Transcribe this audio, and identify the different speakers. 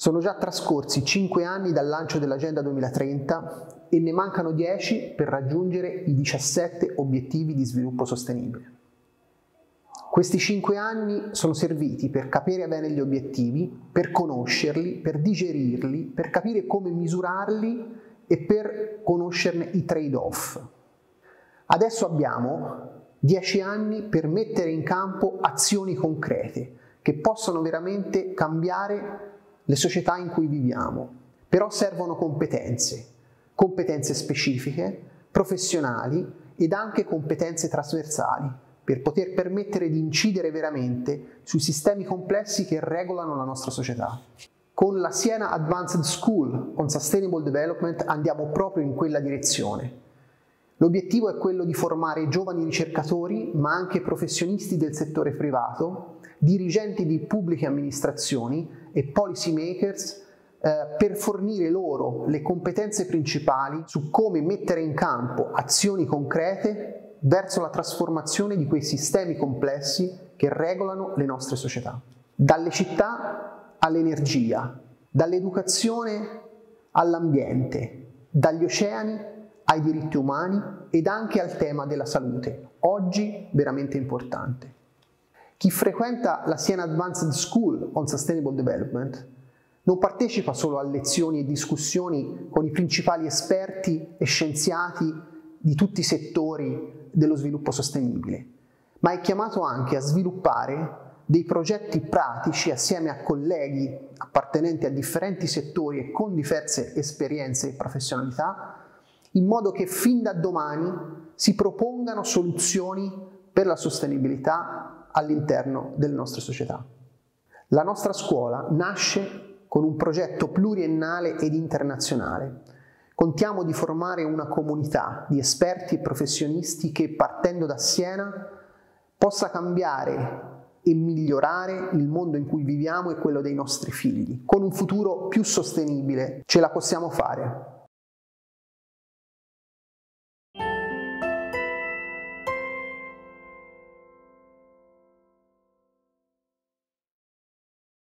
Speaker 1: Sono già trascorsi 5 anni dal lancio dell'Agenda 2030 e ne mancano 10 per raggiungere i 17 obiettivi di sviluppo sostenibile. Questi 5 anni sono serviti per capire bene gli obiettivi, per conoscerli, per digerirli, per capire come misurarli e per conoscerne i trade-off. Adesso abbiamo 10 anni per mettere in campo azioni concrete che possono veramente cambiare le società in cui viviamo. Però servono competenze specifiche, professionali ed anche competenze trasversali per poter permettere di incidere veramente sui sistemi complessi che regolano la nostra società. Con la Siena Advanced School on Sustainable Development andiamo proprio in quella direzione. L'obiettivo è quello di formare giovani ricercatori, ma anche professionisti del settore privato, dirigenti di pubbliche amministrazioni e policy makers per fornire loro le competenze principali su come mettere in campo azioni concrete verso la trasformazione di quei sistemi complessi che regolano le nostre società. Dalle città all'energia, dall'educazione all'ambiente, dagli oceani ai diritti umani ed anche al tema della salute, oggi veramente importante. Chi frequenta la Siena Advanced School on Sustainable Development non partecipa solo a lezioni e discussioni con i principali esperti e scienziati di tutti i settori dello sviluppo sostenibile, ma è chiamato anche a sviluppare dei progetti pratici assieme a colleghi appartenenti a differenti settori e con diverse esperienze e professionalità, in modo che fin da domani si propongano soluzioni per la sostenibilità all'interno delle nostre società. La nostra scuola nasce con un progetto pluriennale ed internazionale. Contiamo di formare una comunità di esperti e professionisti che, partendo da Siena, possa cambiare e migliorare il mondo in cui viviamo e quello dei nostri figli. Con un futuro più sostenibile ce la possiamo fare.